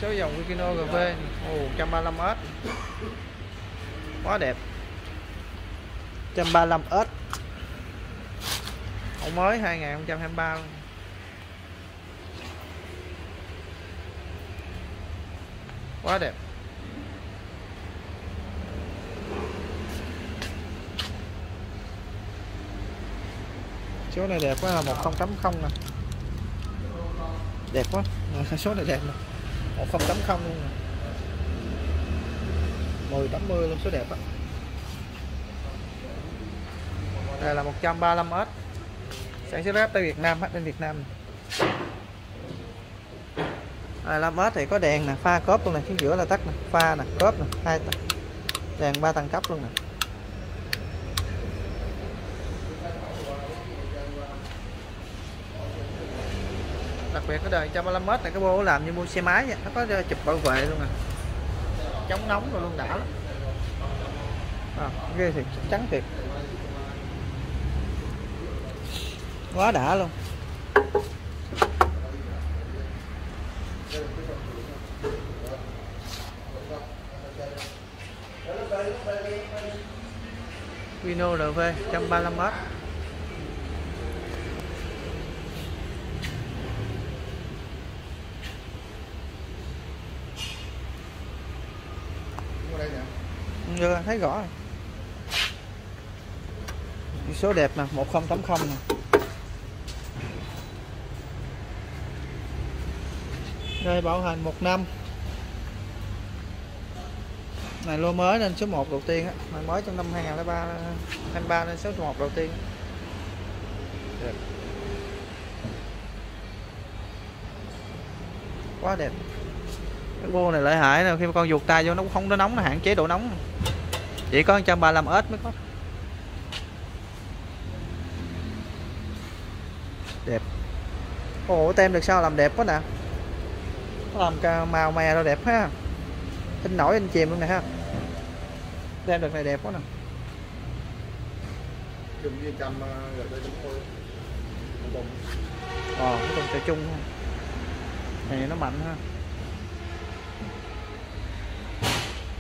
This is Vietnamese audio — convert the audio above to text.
số dòng Vikino GV 135S quá đẹp. 135S mẫu mới 2023 luôn. Quá đẹp. Số này đẹp quá, là 1080 nè. Đẹp quá. Số này đẹp nè. 1080 luôn nè. 1080 luôn, số đẹp á. Đây là 135S. Sản xuất tại Việt Nam, hết bên Việt Nam. 25S thì có đèn nè, pha cốp luôn nè, phía giữa là tắt nè, pha nè, cốp nè, hai đèn 3 tầng cấp luôn nè. Đặc biệt cái đời 135S này cái bô làm như mua xe máy vậy, nó có chụp bảo vệ luôn nè, chống nóng rồi luôn, đã lắm. Ghê thiệt, chắc chắn thiệt, quá đã luôn. Vino RV 135S. Được, thấy rõ rồi. Số đẹp nè, 1080 nè. Đây bảo hành 1 năm. Này lô mới nên số 1 đầu tiên á, này mới trong năm 2023 nên số 1 đầu tiên. Đẹp. Quá đẹp. Cái bô này lợi hại nè, khi mà con vuột tay vô nó cũng không có nóng, nó hạn chế độ nóng. Chỉ có 135S mới có. Đẹp. Ồ, tem được sao làm đẹp quá nè. Nó làm màu mè rồi đẹp ha. In nổi in chìm luôn nè ha. Tem được này đẹp quá nè. Chung với 100 GT80. Cái con chơi chung ha. Này nó mạnh ha.